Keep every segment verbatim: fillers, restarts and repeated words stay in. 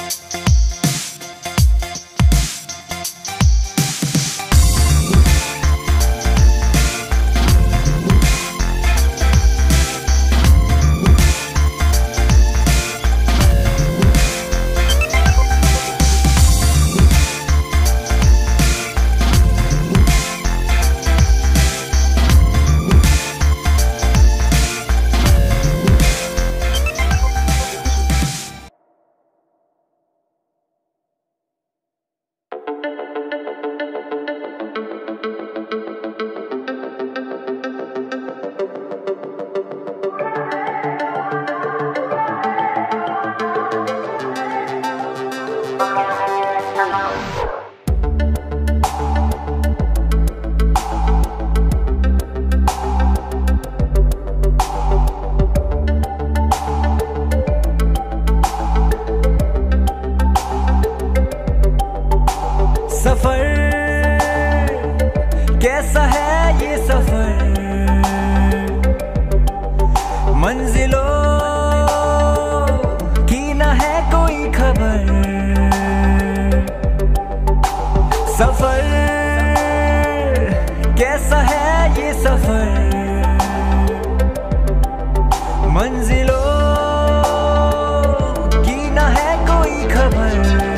सफर कैसा है ये सफर, मंजिलों की न है कोई खबर। सफर कैसा है ये सफर, मंजिलों की न है कोई खबर।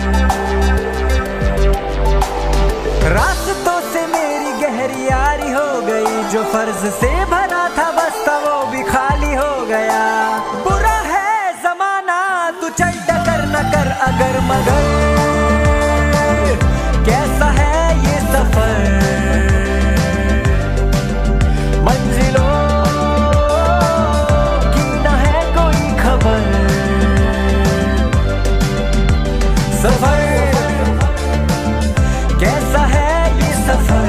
रास्तों से मेरी गहरी यारी हो गई, जो फर्ज से भरा था बस्ता वो भी खाली हो गया। बुरा है जमाना तू चल डकर न कर अगर मगर, कैसा है ये सफर, मंजिलों की न है कोई खबर। सफर कैसा है ये सफर,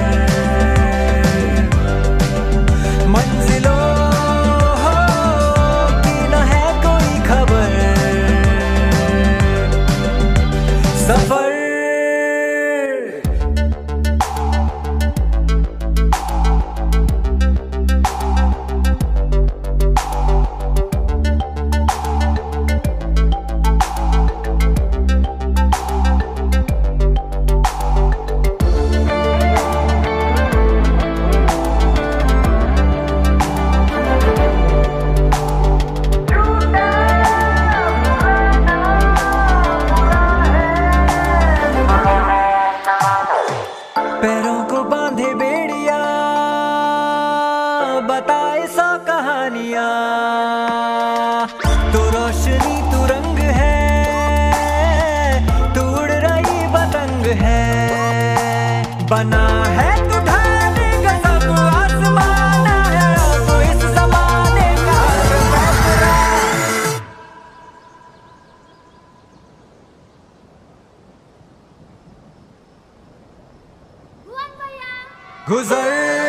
मंजिलों की न है कोई खबर। सफर पैरों को बांधे बेड़िया, बताए सौ कहानियां। तू रोशनी तू रंग है, तू उड़ रही पतंग है। बना है तू ढाने का सब आसमान है, तू इस जमाने का फैसला। गुजर